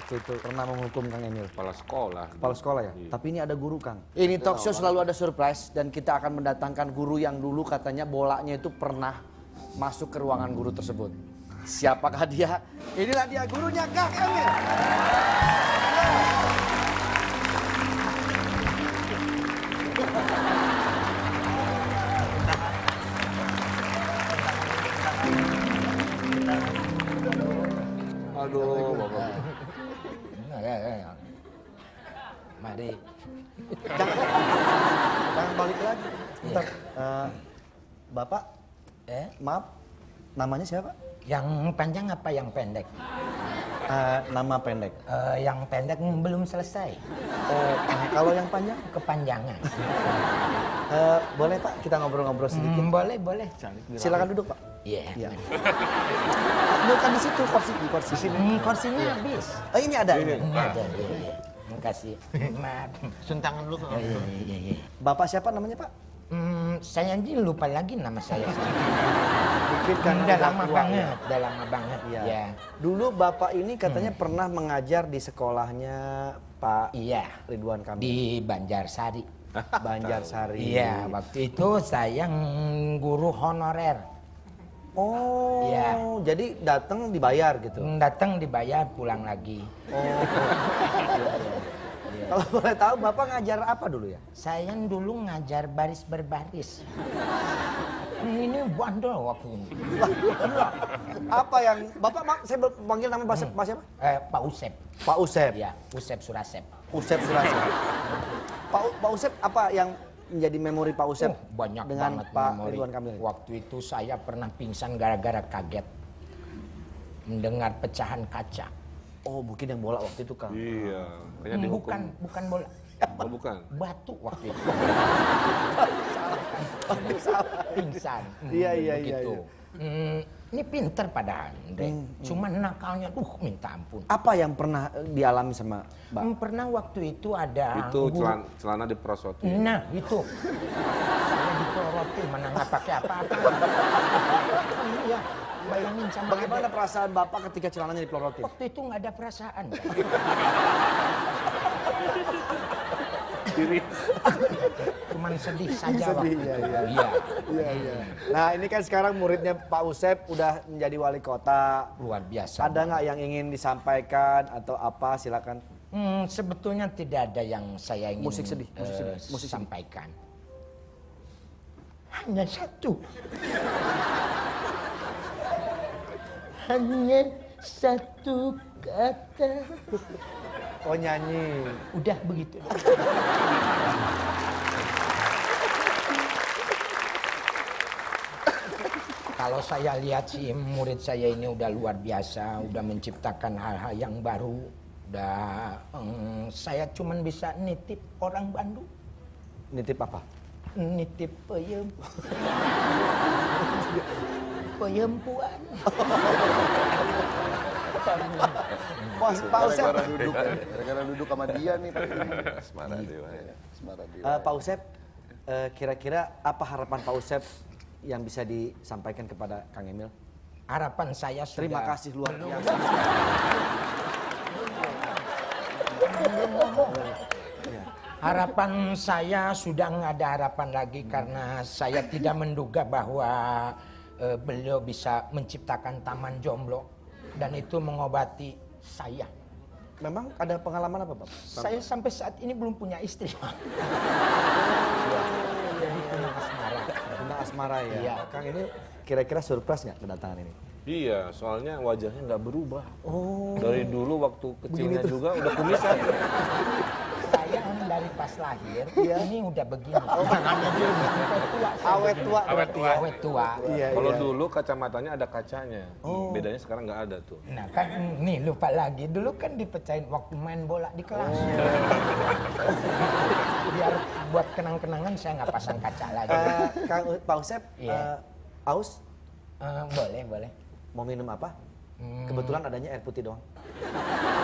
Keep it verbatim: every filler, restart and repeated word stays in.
waktu itu pernah menghukum Kang Emil? Kepala sekolah. Kepala sekolah ya? Iya. Tapi ini ada guru Kang. Ini talk show selalu ada surprise dan kita akan mendatangkan guru yang dulu katanya bolanya itu pernah masuk ke ruangan guru tersebut. Siapakah dia? Inilah dia gurunya Kang Emil. Aduh, Bapak. Mari. Jangan, jangan balik lagi. Bentar. Eh, Bapak, Eh, maaf, namanya siapa? yang panjang apa yang pendek? Eh, nama pendek. Eh, yang pendek belum selesai. Oh, eh, kalau yang panjang? Kepanjangan. Eh, boleh Pak, kita ngobrol-ngobrol sedikit. Hmm, boleh, boleh. Silakan duduk Pak. Iya. Iya. Bukan di situ kursi, di kursi sini. Hmm, kursinya habis. Oh, ini ada. Ini. Ini ada. Iya, iya. Makasih. Maaf. Suntangan lu Iya, iya, iya, iya. Bapak siapa namanya Pak? Hmm, saya ini lupa lagi nama saya. Mungkin karena Udah udah lama tua, banget, ya. udah lama banget. Iya. Ya. Dulu Bapak ini katanya pernah mengajar di sekolahnya Pak Iya. Ridwan Kamil. Di Banjarsari. Banjarsari. Iya, waktu itu saya guru honorer. Oh, Iya. jadi datang dibayar gitu. Datang dibayar, pulang lagi. Oh. Iya, iya. Kalau boleh tahu Bapak ngajar apa dulu ya? Saya dulu ngajar baris berbaris. Ini bandel waktu ini. Apa yang Bapak ma- saya panggil nama Pak, Pak siapa? Eh, Pak Usep. Pak Usep. Ya, Usep Surasep. Usep Surasep. Pak, U- Pak Usep apa yang menjadi memori Pak Usep Oh, banyak dengan banget Pak memori. Ridwan Kamil? Waktu itu saya pernah pingsan gara-gara kaget mendengar pecahan kaca. Oh, mungkin yang bola waktu itu Kang. Iya, kayaknya dihukum. Bukan, bukan bola. Oh, bukan. Batu waktu itu. Salah. Pingsan. Hmm, Iya, iya, iya, begitu. iya. Hmm, ini pinter padahal, Ndre. Hmm, Cuman nakalnya, duh minta ampun. Apa yang pernah eh, dialami sama Mbak? Hmm, pernah waktu itu ada Itu guru- celana, celana diprosotin. Nah, itu. Saya diplorotin, mana nggak pakai apa-apa. Iya, bayangin sama Bagaimana adik. perasaan Bapak ketika celananya dipelorotin? Waktu itu nggak ada perasaan. Kan? Diri. Cuman sedih saja Sedih, waktu iya, itu. iya. Iya. Iya, iya. Nah, ini kan sekarang muridnya Pak Usep udah menjadi wali kota. Luar biasa. Ada nggak yang ingin disampaikan atau apa? Silakan. Hmm, sebetulnya tidak ada yang saya ingin Musik sedih, musik eh, sedih, musik sedih. sampaikan. Hanya satu. Hanya satu kata. Oh, nyanyi. Udah begitu. Kalau saya lihat si murid saya ini udah luar biasa, udah menciptakan hal-hal yang baru, udah em, saya cuman bisa nitip orang Bandung, Nitip apa? nitip peyem, peyempuan. Pak, Pak Usep. Gara-gara duduk, gara-gara duduk sama dia nih. Asmara Dewa ya. Asmara Dewa. Eh, Pak Usep, eh, kira-kira apa harapan Pak Usep yang bisa disampaikan kepada Kang Emil? Harapan saya sudah. Terima kasih luar biasa. Harapan saya sudah nggak ada harapan lagi karena saya tidak menduga bahwa eh, beliau bisa menciptakan taman jomblo dan itu mengobati saya. Memang ada pengalaman apa, Bapak? Saya sampai saat ini belum punya istri. Jadi punya asmara. Bunda Asmara ya. Iya. Kang, ini kira-kira surprise nggak kedatangan ini? Iya, soalnya wajahnya nggak berubah. Oh. Dari dulu waktu kecilnya juga udah kumisan. Saya dari pas lahir ini udah begini. Oh, Tangannya dia sampai tua. saya Awet begini. tua. Awet tua. Awet tua. Iya, Kalau iya. dulu kacamatanya ada kacanya. Oh. Bedanya sekarang nggak ada tuh. Nah kan nih lupa lagi dulu kan dipecahin waktu main bola di kelas. Biar buat kenang-kenangan saya nggak pasang kaca lagi. Eh, Kang U- Pak Usep, Iya. eh, aus Eh, boleh boleh. mau minum apa? Hmm. Kebetulan adanya air putih doang.